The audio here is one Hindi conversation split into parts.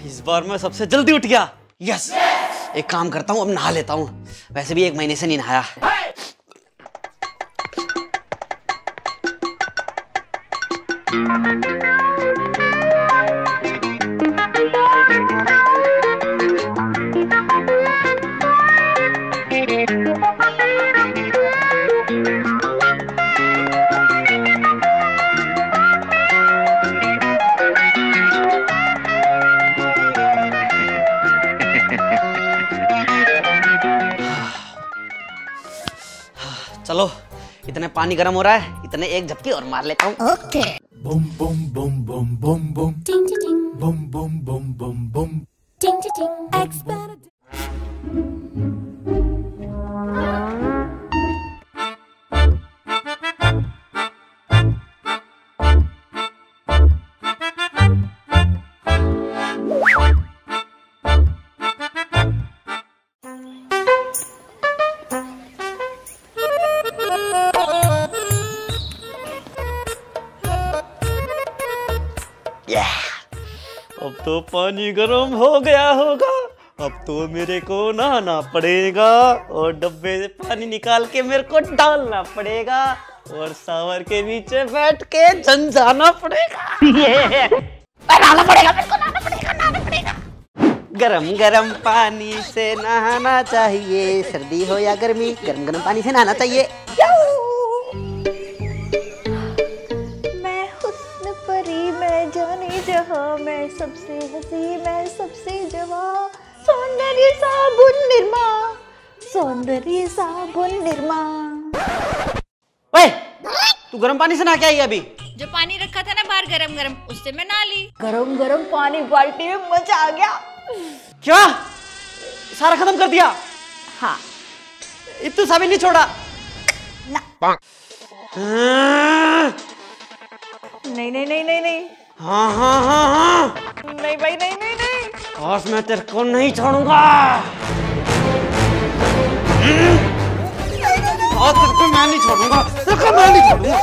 इस बार मैं सबसे जल्दी उठ गया। यस। एक काम करता हूँ, अब नहा लेता हूँ। वैसे भी 1 महीने से नहीं नहाया। चलो, इतने पानी गर्म हो रहा है, इतने एक झपकी और मार लेता हूँ। ओके। बम बम बम बम बम बम टिंग टिंग बम बम बम बम बम टिंग टिंग एक्सपर्ट। अब तो पानी गर्म हो गया होगा। अब तो मेरे को नहाना पड़ेगा और डब्बे से पानी निकाल के मेरे को डालना पड़ेगा और शावर के नीचे बैठ के झंझाना पड़ेगा। नहाना पड़ेगा, मेरे को नहाना पड़ेगा, नहाना पड़ेगा। गरम गरम पानी से नहाना चाहिए, सर्दी हो या गर्मी, गरम गरम पानी से नहाना चाहिए। मैं जाने जहां, मैं सबसे हंसी, मैं सबसे जवां, सौंदर्य साबुन निरमा, सौंदर्य साबुन निरमा। ओए, तू गर्म पानी से नहा के आई अभी? जो पानी रखा था ना बाहर गरम गरम, उससे मैं नहा ली। गरम गरम पानी बाल्टी में मजा आ गया। क्या? सारा खत्म कर दिया? हाँ। इतना सा भी नहीं छोड़ा? ना। नहीं नहीं नहीं नहीं नहीं। हाँ हाँ हाँ हाँ। नहीं भाई, नहीं नहीं नहीं। आज मैं तेरे को नहीं छोड़ूंगा। आज तेरे को मैं नहीं छोड़ूंगा, तेरे को मैं नहीं छोड़ूंगा।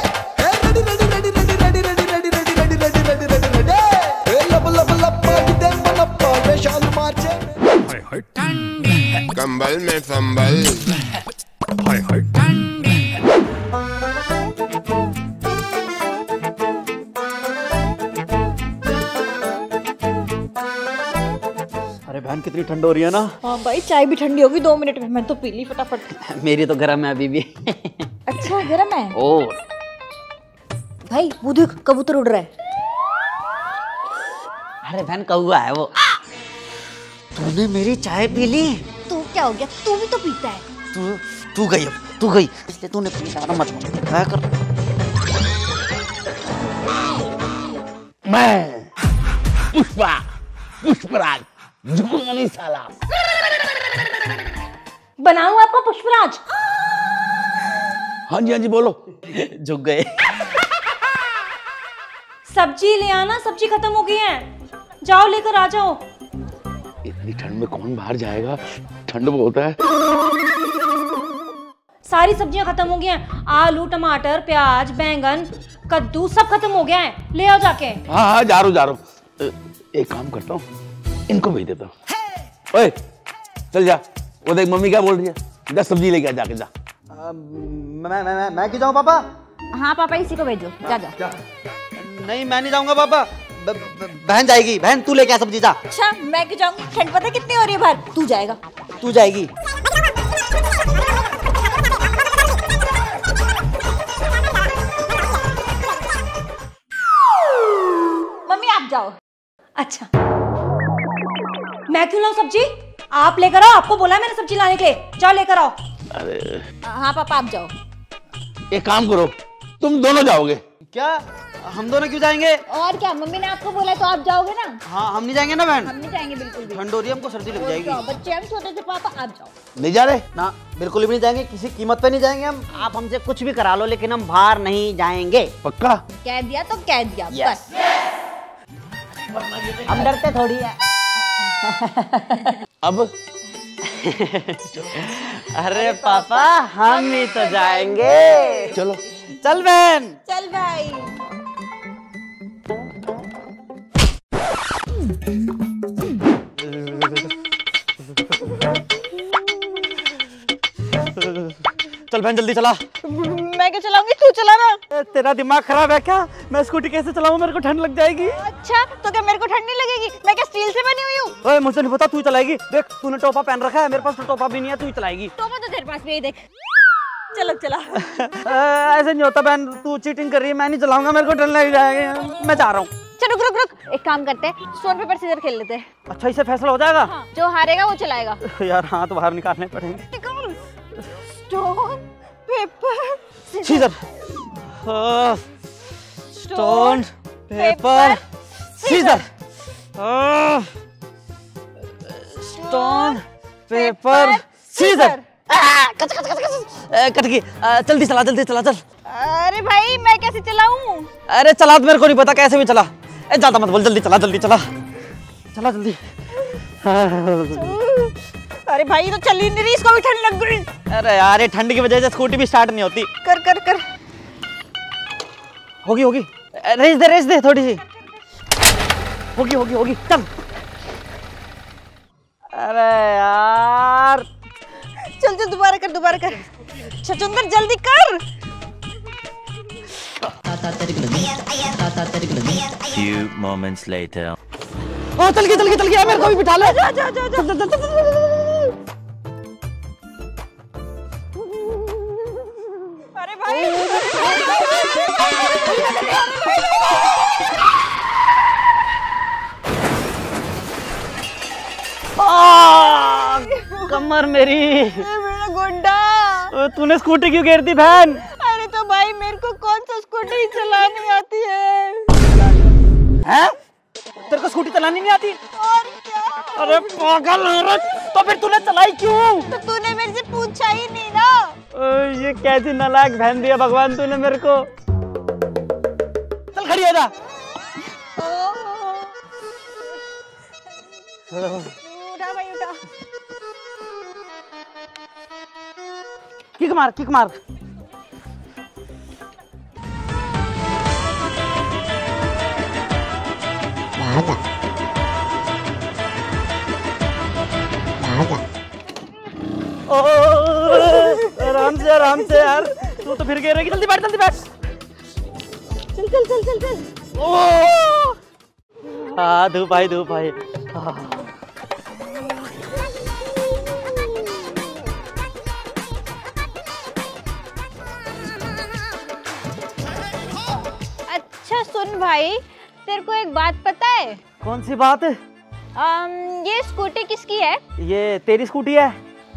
कंबल में फंबल। अरे बहन कितनी ठंड हो रही है ना। हाँ भाई, चाय भी ठंडी होगी 2 मिनट में। मैं तो पी ली फटाफट। मेरी तो गर्म है अभी भी। अच्छा गर्म है? ओ भाई वो देख, कबूतर उड़ रहा है। अरे बहन कौवा है वो। तूने मेरी चाय पी ली? तू क्या हो गया, तू भी तो पीता है। तू गई, अब तू गई, इसलिए तूने पी लिया। मत क्या कर। मैं पुष्पराज झुकूंगा नहीं साला। बनाऊं आपका पुष्पराज? हाँ जी बोलो। झुक गए। सब्जी ले आना, सब्जी खत्म हो गई है। जाओ लेकर आ जाओ। इतनी ठंड में कौन बाहर जाएगा, ठंड बहुत है। सारी सब्जियां खत्म हो गई हैं। आलू, टमाटर, प्याज, बैंगन, कद्दू सब खत्म हो गया है। ले आओ जाके। हाँ जा रहा हूँ। एक काम करता हूँ, इनको भेज देता हूँ। ओए चल जा, वो देख मम्मी क्या बोल रही है, जा सब्जी लेके आ, जाके जा। मैं क्यों जाऊँ पापा? हाँ पापा, इसी को भेजो। जा जा। नहीं मैं नहीं जाऊंगा पापा। बहन जाएगी। बहन तू लेके आ सब्जी, जा। अच्छा मैं क्यों जाऊंगी? ठंड पता कितनी हो रही है बाहर। तू जाएगा। तू जाएगी। मम्मी आप जाओ। अच्छा मैं क्यों लाऊं सब्जी? आप लेकर आओ, आपको बोला मैंने सब्जी लाने के लिए। जाओ लेकर आओ। अरे हाँ पापा आप जाओ। एक काम करो, तुम दोनों जाओगे। क्या हम दोनों क्यों जाएंगे? और क्या, मम्मी ने आपको बोला तो आप जाओगे ना। हाँ हम नहीं जाएंगे ना बहन। हम नहीं जाएंगे बिल्कुल भी। ठंड हो रही है, हमको सर्दी लग जाएगी। बच्चे हम छोटे से, पापा आप जाओ। नहीं जा रहे ना, बिल्कुल भी नहीं जाएंगे, किसी कीमत पे नहीं जाएंगे हम। आप हमसे कुछ भी करा लो लेकिन हम बाहर नहीं जाएंगे। पक्का? कह दिया तो कह दिया। Yes. बस हम डरते थोड़ी है। अब अरे पापा हम ही तो जाएंगे। चलो चल बहन। चल भाई। चल बहन जल्दी चला। मैं क्या चलाऊंगी, तू चला ना। तेरा दिमाग खराब है क्या? मैं स्कूटी कैसे चलाऊं, मेरे को ठंड लग जाएगी। अच्छा तो क्या मेरे को ठंड नहीं लगेगी? मैं क्या स्टील से बनी हुई हूँ? ओए मुझे नहीं पता, तू चलाएगी। देख तूने टोपा पहन रखा है, मेरे पास तो टोपा भी नहीं है, तू ही चलाएगी। टोपा तो तेरे पास भी है, देख। चलो चला। ऐसे नहीं होता बहन, तू चीटिंग कर रही है। मैं नहीं चलाऊंगा, मेरे को ठंड लग जाएगी, मैं जा रहा हूँ। चल रुक रुक रुक, एक काम करते हैं, स्टोन पेपर सीजर खेल लेते हैं। अच्छा इससे फैसला हो जाएगा? हाँ, जो हारेगा वो चलाएगा। यार हाथ तो बाहर निकालने पड़ेंगे। Stone paper scissor. Stone paper scissor. Stone paper scissor. Cut गई। जल्दी चला, जल्दी चला, चल। अरे भाई मैं कैसे चलाऊं? अरे चला तो मेरे को नहीं पता, कैसे भी चला। ज्यादा मत बोल, जल्दी चला, जल्दी चला, चला जल्दी। अरे भाई तो चल ही नहीं रही, इसको भी ठंड लग गई। अरे यार ये ठंड की वजह से स्कूटी भी स्टार्ट नहीं होती। कर कर कर। होगी होगी, रेस दे थोड़ी सी। होगी होगी होगी, चल। अरे यार चल चल, दोबारा कर, दोबारा कर। छचुंदर जल्दी कर। Few moments later. चल गया, मेरे को भी बिठा ले। जा। अरे भाई कमर मेरी। मेरा गोड्डा। तूने स्कूटी क्यों गिर दी बहन? अरे तो भाई मेरे को कौन सा स्कूटी चलानी आती है? हैं? तेरे को स्कूटी चलानी नहीं आती? और क्या? अरे पागल औरत, तो फिर तूने चलाई क्यों? तो तूने मेरे से पूछा ही नहीं ना। ये कैसी नालायक बहन दिया भगवान तूने मेरे को। चल खड़ी हो जा। उठा भाई उठा। किक मार, किक मार। आराम से यार, तू तो फिर गिरेगी। जल्दी बैठ, जल्दी बैठ। चल चल चल चल चल। हाँ धूप आई। अच्छा सुन भाई, तेरे को एक बात पता है? कौन सी बात? ये स्कूटी किसकी है? ये तेरी स्कूटी है।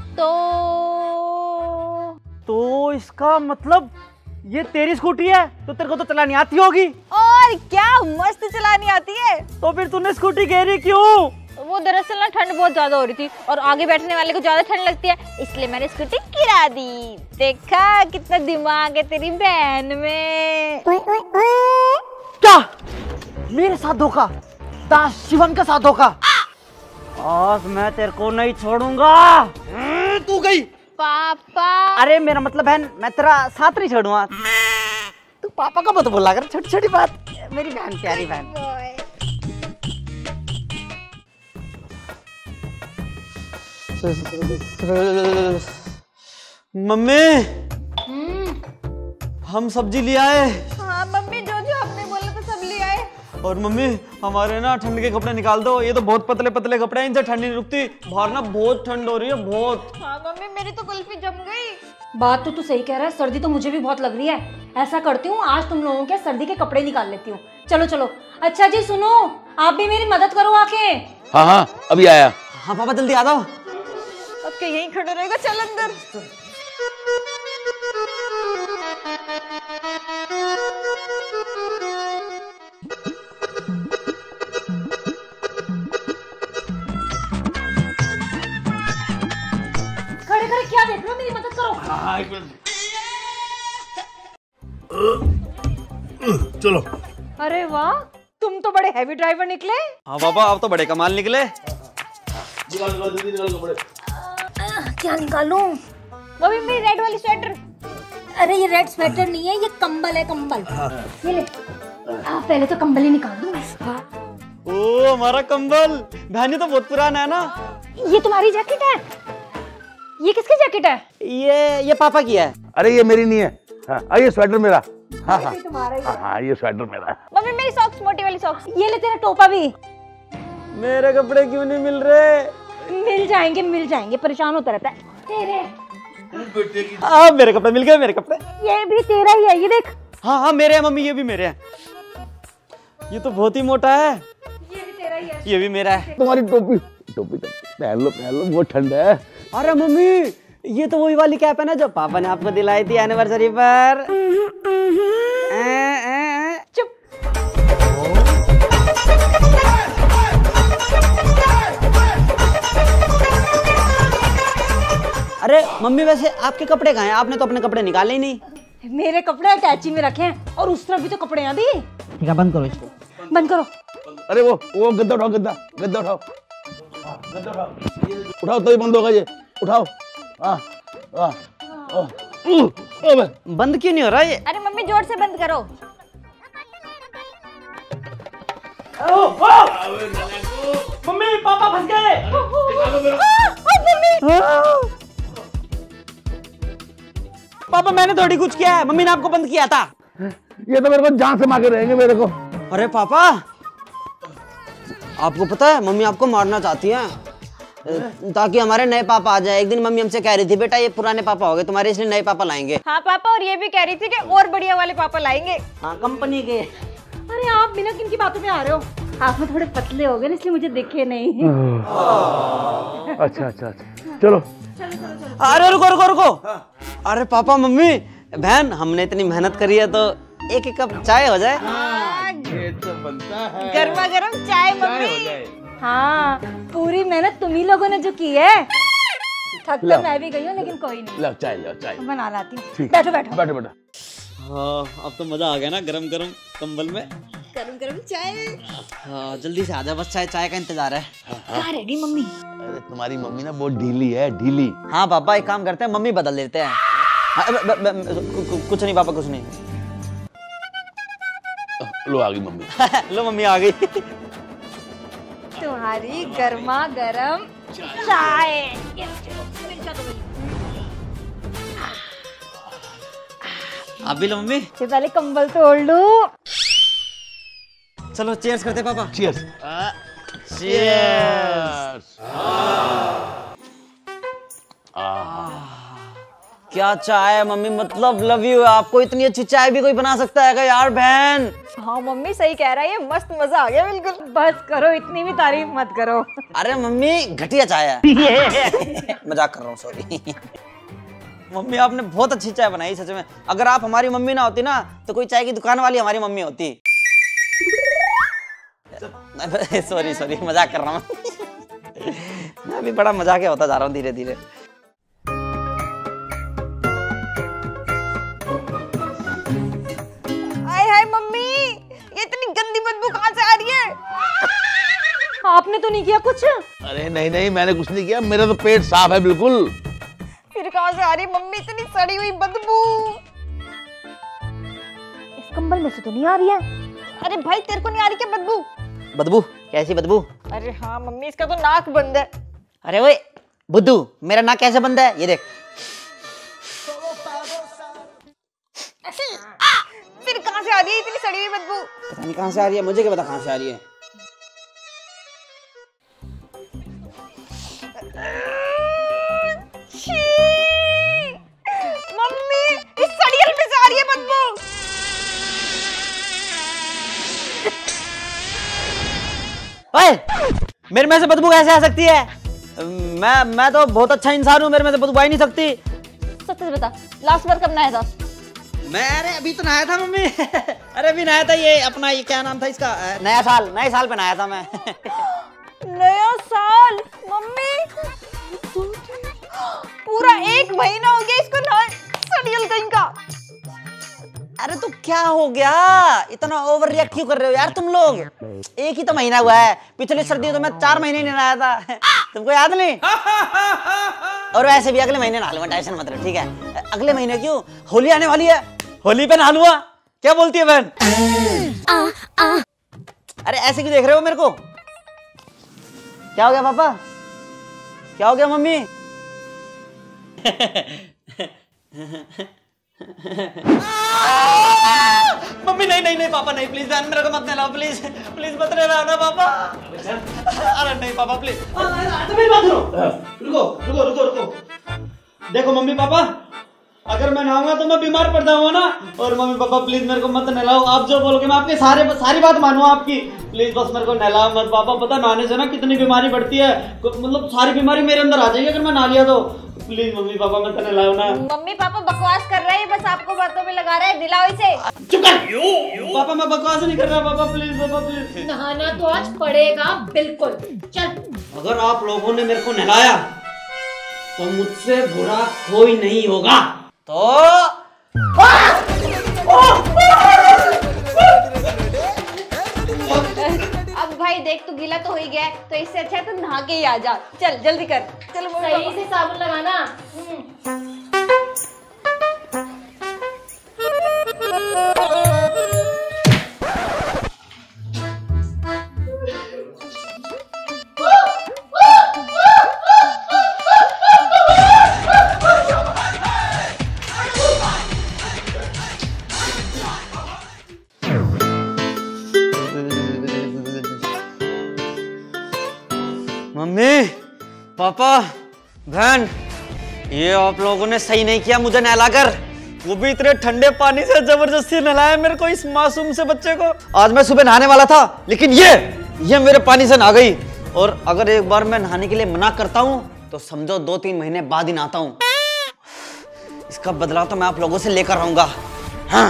तो इसका मतलब ये तेरी स्कूटी है, तो तेरे को तो चलानी आती होगी। और क्या मस्त चलानी आती है। तो फिर तूने स्कूटी गिरी क्यों? वो दरअसल ना ठंड बहुत ज्यादा हो रही थी और आगे बैठने वाले को ज्यादा ठंड लगती है, इसलिए मैंने स्कूटी गिरा दी। देखा कितना दिमाग है तेरी बहन में। क्या मेरे साथ धोखा? दास शिवम के साथ धोखा? आज मैं तेरे को नहीं छोड़ूंगा। तू गई पापा। अरे मेरा मतलब बहन, मैं तेरा साथ नहीं छोड़ूंगा। तू पापा का मत बोला कर, छोटी छोटी बात। मेरी बहन, प्यारी बहन। मम्मी हम सब्जी ले आए। हाँ मम्मी, जो जो आपने बोला तो सब ले आए। और मम्मी हमारे ना ठंड के कपड़े निकाल दो, ये तो बहुत पतले पतले कपड़े हैं, इनसे ठंड नहीं रुकती। बाहर ना बहुत ठंड हो रही है, बहुत। हाँ मम्मी, मेरी तो कुल्फी जम गई। बात तो तू सही कह रहा है, सर्दी तो मुझे भी बहुत लग रही है। ऐसा करती हूँ, आज तुम लोगों के सर्दी के कपड़े निकाल लेती हूँ। चलो चलो। अच्छा जी सुनो, आप भी मेरी मदद करो आके। हाँ अभी आया। हाँ पापा जल्दी आ जाओ। अब क्या यहीं खड़े रहेगा? चल अंदर। खड़े खड़े क्या देख रहे हो, मेरी मदद करो। चलो। अरे वाह, तुम तो बड़े हैवी ड्राइवर निकले। हाँ पापा आप तो बड़े कमाल निकले। क्या निकालूं? मम्मी मेरी रेड वाली स्वेटर। अरे ये रेड स्वेटर नहीं है, ये कंबल है, कंबल। ये ले। पहले तो कंबल ही निकाल दूं। ओ हमारा कंबल। बहनी तो बहुत पुराना है ना। ये तुम्हारी जैकेट है? ये किसकी जैकेट है? ये पापा की है। अरे ये मेरी नहीं है। हाँ ये स्वेटर मेरा। हाँ हाँ हाँ ये स्वेटर मेरा है। मम्मी मेरी सॉक्स, मोटी वाली सॉक्स। ये ले तेरा टोपा भी। मेरे कपड़े क्यों नहीं मिल रहे? मिल जाएंगे, परेशान होता रहता है। तेरे मेरे कपड़े मिल गए, मेरे कपड़े। ये भी तेरा ही है, ये देख। हाँ मेरे हैं मम्मी, ये भी मेरे हैं। ये तो बहुत ही मोटा है। ये भी तेरा ही है। ये भी मेरा है। तुम्हारी टोपी टोपी तो पहन लो बहुत ठंडा है। अरे मम्मी ये तो वही वाली कैप है ना जो पापा ने आपको दिलाई थी एनिवर्सरी पर। चुप। अरे मम्मी वैसे आपके कपड़े कहाँ हैं? आपने तो अपने कपड़े निकाले ही नहीं। मेरे कपड़े अटैची में रखे हैं और उस तरफ भी तो कपड़े हैं अभी। ठीक है, बंद करो इसको, बंद करो। अरे वो गद्दा उठाओ, गद्दा उठाओ, उठाओ तो ही बंद होगा ये। उठाओ। बंद क्यों नहीं हो रहा ये? अरे मम्मी जोर से बंद करो। मम्मी पापा फंस गए। पापा मैंने थोड़ी कुछ किया है, मम्मी ने आपको बंद किया था। ये तो मेरे को जान से मांगे रहेंगे मेरे को। अरे पापा आपको पता है मम्मी आपको मारना चाहती हैं ताकि हमारे नए पापा आ जाए। एक दिन मम्मी हमसे कह रही थी बेटा ये पुराने पापा हो गए तुम्हारे, इसलिए नए पापा लाएंगे। हाँ पापा, और ये भी कह रही थी कि और बढ़िया वाले पापा लाएंगे। हाँ कंपनी के। अरे आप बिना किनकी बातों में आ रहे हो? आप में थोड़े पतले हो गए इसलिए मुझे दिखे नहीं। अच्छा चलो। अरे रुको। अरे पापा मम्मी बहन हमने इतनी मेहनत करी है तो एक कप चाय हो जाए। गर्मा गर्म चाय मम्मी। हाँ पूरी मेहनत तुम ही लोगों ने जो की है। थक तो मैं भी गई हूँ लेकिन कोई नहीं। लो चाय बना लाती हूँ। ठीक। बैठो। बैठो। हाँ अब तो मजा आ गया ना गरम गरम कंबल में। गरम चाय। हाँ जल्दी से आ जा, बस चाय का इंतजार है। कहाँ रेडी मम्मी? अरे तुम्हारी मम्मी ना बहुत ढीली है, ढीली। हाँ पापा एक काम करते हैं मम्मी बदल देते हैं। हाँ, कुछ नहीं पापा कुछ नहीं। लो आ गई मम्मी। लो मम्मी आ गई। तुम्हारी गर्मा गर्म चाय। आप भी लो मम्मी। से पहले कंबल तोड़ लूं। चलो चीयर्स करते पापा। चीयर्स। चीयर्स। क्या चाय है मम्मी, मतलब लव यू। आपको इतनी अच्छी चाय भी कोई बना सकता है क्या यार बहन? हाँ मम्मी सही कह रहा है, ये मस्त मजा आ गया बिल्कुल। बस करो, इतनी भी तारीफ मत करो। अरे मम्मी घटिया चाय है। मजाक कर रहा हूँ, सॉरी। मम्मी आपने बहुत अच्छी चाय बनाई सच में। अगर आप हमारी मम्मी ना होती ना तो कोई चाय की दुकान वाली हमारी मम्मी होती। सॉरी मजाक कर रहा हूँ। मैं भी बड़ा मजाकिया होता जा रहा हूँ धीरे धीरे। हाय मम्मी, ये इतनी गंदी बदबू कहाँ से आ रही है? आपने तो नहीं किया कुछ? अरे नहीं मैंने कुछ नहीं किया, मेरा तो पेट साफ है बिल्कुल। फिर कहाँ से आ रही मम्मी इतनी सड़ी हुई बदबू? इस कंबल में से तो नहीं आ रही है। अरे भाई तेरे को नहीं आ रही क्या बदबू? बदबू? कैसी बदबू? अरे हाँ मम्मी, इसका तो नाक बंद है। अरे ओए बुद्धू, मेरा नाक कैसे बंद है? ये देख। फिर कहाँ से आ रही है इतनी सड़ी हुई बदबू? पता नहीं कहाँ से आ रही है, मुझे क्या पता कहाँ से आ रही है। मम्मी इस सड़ियल में से आ रही है बदबू। ओए मेरे में से बदबू कैसे आ सकती है? मैं तो बहुत अच्छा इंसान हूँ, मेरे में से बदबू आ ही नहीं सकती। सच बता, लास्ट बार कब नहाया था? मैं अरे अभी तो नहाया था मम्मी। अरे अभी नहाया था, ये अपना ये क्या नाम था इसका, नए साल पे नहाया था मैं। नया साल? मम्मी पूरा 1 महीना हो गया इसको नहाए, सड़ियल कहीं का। अरे तो क्या हो गया, इतना ओवर रिएक्ट क्यों कर रहे हो यार तुम लोग? एक ही तो महीना हुआ है, पिछली सर्दी तो मैं 4 महीने नहीं नहाया था। तुमको याद नहीं? और वैसे भी अगले महीने नहा लूंगा, टेंशन मत लो, ठीक है? अगले महीने क्यों, होली आने वाली है, होली पे नहा लूंगा। क्या बोलती है बहन? अरे ऐसे क्यों देख रहे हो मेरे को? क्या हो गया पापा? क्या हो गया मम्मी? मम्मी नहीं नहीं नहीं पापा नहीं, प्लीज बहन मेरे को मत नहलाओ, प्लीज प्लीज मत नहलाओ ना पापा। अरे नहीं पापा प्लीज, मेरी बात सुनो, रुको रुको रुको रुको। देखो मम्मी पापा, अगर मैं नहाऊंगा तो मैं बीमार पड़ जाऊंगा ना, और मम्मी पापा प्लीज मेरे को मत नहलाओ। आप जो बोलोगे मैं आपकी सारी बात मानूंगा आपकी, प्लीज बस मेरे को नहलाओ मत पापा। पता नहाने से ना कितनी बीमारी बढ़ती है, मतलब सारी बीमारी मेरे अंदर आ जाएगी अगर मैं नहा लिया तो। प्लीज मम्मी पापा मत नहलाओ ना। मम्मी पापा बकवास कर रहे हैं, बस आपको बातों में लगा रहे हैं, दिलाओ इसे। चुप कर पापा, मैं बकवास नहीं कर रहा पापा, प्लीज पापा प्लीज। नहाना तो आज पड़ेगा बिल्कुल, चल। अगर आप लोगों ने मेरे को नहलाया तो मुझसे बुरा कोई नहीं होगा। तो अब भाई देख, तू गीला तो हो ही गया है, तो इससे अच्छा है तू नहा के ही आ जा। चल जल्दी कर, चल सही से साबुन लगाना। मम्मी पापा बहन, ये आप लोगों ने सही नहीं किया मुझे नहलाकर, वो भी इतने ठंडे पानी से जबरदस्ती नहलाया मेरे को, इस मासूम से बच्चे को। आज मैं सुबह नहाने वाला था लेकिन ये मेरे पानी से नहा गई, और अगर एक बार मैं नहाने के लिए मना करता हूँ तो समझो 2-3 महीने बाद ही नहाता हूँ। इसका बदला तो मैं आप लोगों से लेकर आऊंगा। हाँ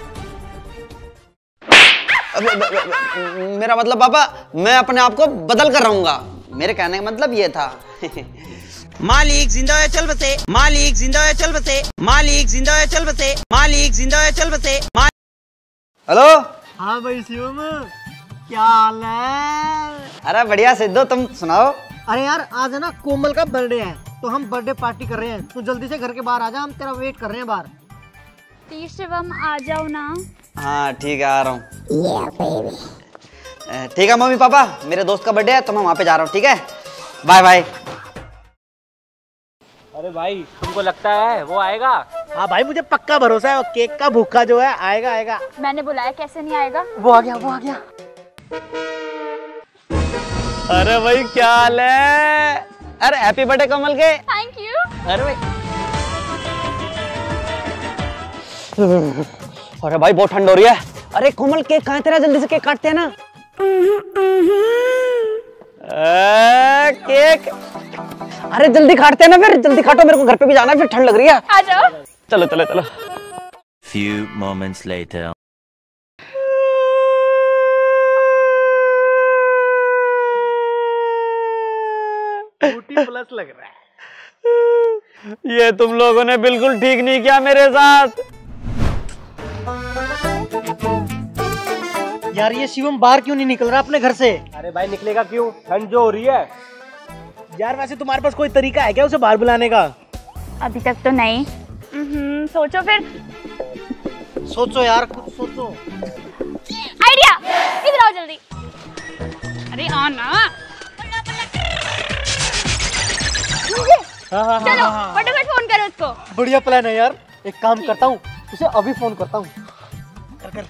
मेरा मतलब पापा, मैं अपने आप को बदल कर रहूंगा, मेरे कहने का मतलब ये था। मालिक जिंदा है चल बसे, मालिक जिंदा है चल बसे, मालिक जिंदा है चल बसे, मालिक जिंदा है चल बसे। हेलो हाँ भाई शिवम, क्या हाल है? अरे बढ़िया सिद्धू, तुम सुनाओ। अरे यार आज है ना कोमल का बर्थडे है, तो हम बर्थडे पार्टी कर रहे हैं, तू जल्दी से घर के बाहर आ जा, हम तेरा वेट कर रहे हैं बाहर। शिवम आ जाओ ना। हाँ ठीक है, आ रहा हूँ। ठीक है मम्मी पापा, मेरे दोस्त का बर्थडे है तो मैं वहाँ पे जा रहा हूँ, ठीक है, बाय बाय। अरे भाई तुमको लगता है वो आएगा? हाँ भाई मुझे पक्का भरोसा है, वो केक का भूखा जो है आएगा आएगा। मैंने बुलाया, कैसे नहीं आएगा? वो आ गया वो आ गया। अरे भाई क्या हाल है? अरे हैप्पी बर्थडे कमल के। Thank you. अरे भाई अरे भाई बहुत ठंड हो रही है। अरे कोमल केक कहाँ है तेरा, जल्दी से केक काटते हैं ना। केक अरे जल्दी काटते हैं ना, फिर जल्दी काटो, मेरे को घर पे भी जाना है, फिर ठंड लग रही है। आ जाओ। चलो चलो चलो। Few moments later. प्लस लग रहा है। ये तुम लोगों ने बिल्कुल ठीक नहीं किया मेरे साथ। यार ये शिवम बाहर क्यों नहीं निकल रहा अपने घर से? अरे भाई निकलेगा क्यों, ठंड जो हो रही है। यार वैसे तुम्हारे पास कोई तरीका है क्या उसे बाहर बुलाने का? अभी तक तो नहीं। सोचो फिर। सोचो यार कुछ सोचो। आइडिया, इधर आओ जल्दी। अरे आ ना। चलो फटाफट फोन करो उसको। बढ़िया प्लान है यार, एक काम करता हूँ, उसे अभी फोन करता हूँ। कर।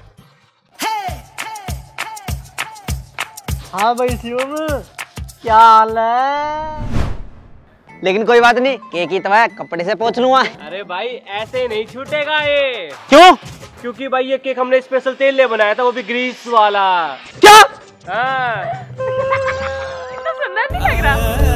हाँ भाई शिवम, क्या हाल है? लेकिन कोई बात नहीं, केक ही तो है, कपड़े से पोंछ लूंगा। अरे भाई ऐसे नहीं छूटेगा ये। क्यों? क्योंकि भाई ये केक हमने स्पेशल तेल ले बनाया था, वो भी ग्रीस वाला। क्या? हाँ। इतना सुंदर नहीं लग रहा।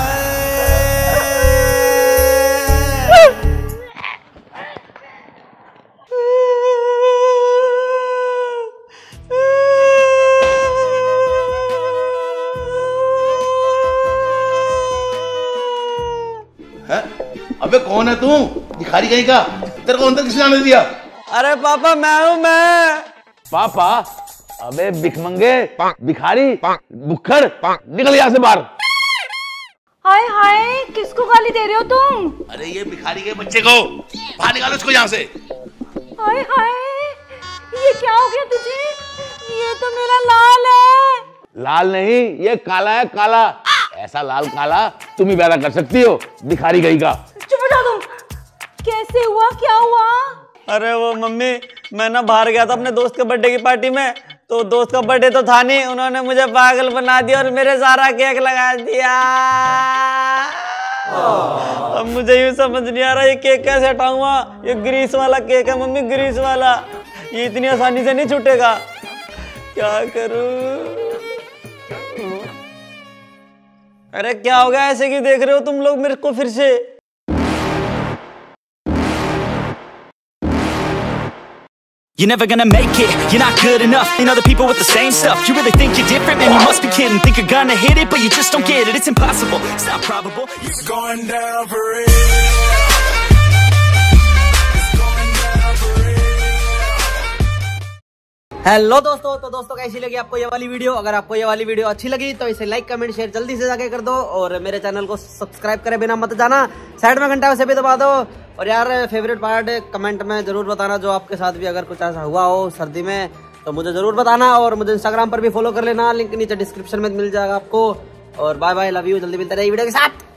अबे कौन है तू? भिखारी कहीं का, तेरे को अंदर किसने आने दिया? अरे पापा मैं हूँ मैं। पापा? अबे भिखमंगे, भिखारी, बुक्खड़, निकल यहाँ से बाहर। हाय हाय, किसको गाली दे रहे हो तुम? अरे ये भिखारी के बच्चे को बाहर निकालो, इसको यहाँ से। हाय हाय, ये क्या हो गया तुझे? ये तो मेरा लाल है। लाल नहीं, ये काला है, काला। ऐसा लाल काला तुम ही पैदा कर सकती हो, भिखारी गई का। चुप हो जाओ तुम। कैसे हुआ, क्या हुआ? अरे वो मम्मी, मैं ना बाहर गया था अपने दोस्त के बर्थडे की पार्टी में, तो दोस्त का बर्थडे तो था नहीं, उन्होंने मुझे पागल बना दिया और मेरे सारा केक लगा दिया। अब मुझे यूं समझ नहीं आ रहा ये केक कैसे हटाऊंगा। ये ग्रीस वाला केक है मम्मी, ग्रीस वाला, ये इतनी आसानी से नहीं छूटेगा। क्या करूं? अरे क्या हो गया, ऐसे क्यों देख रहे हो तुम लोग मेरे को फिर से? You're never gonna make it, you're not good enough. And other people with the same stuff. You really think you're different? Man, you must be kidding. Think you're gonna hit it, but you just don't get it. It's impossible, it's not probable. It's going down for real. Hello दोस्तों, तो दोस्तों कैसी लगी आपको ये वाली वीडियो? अगर आपको ये वाली वीडियो अच्छी लगी तो इसे लाइक कमेंट शेयर जल्दी से जाके कर दो, और मेरे चैनल को सब्सक्राइब करे बिना मत जाना। साइड में घंटा वैसे भी दबा दो, और यार फेवरेट पार्ट कमेंट में जरूर बताना, जो आपके साथ भी अगर कुछ ऐसा हुआ हो सर्दी में तो मुझे जरूर बताना। और मुझे इंस्टाग्राम पर भी फॉलो कर लेना, लिंक नीचे डिस्क्रिप्शन में मिल जाएगा आपको। और बाय बाय, लव यू, जल्दी मिलते रहिए वीडियो के साथ।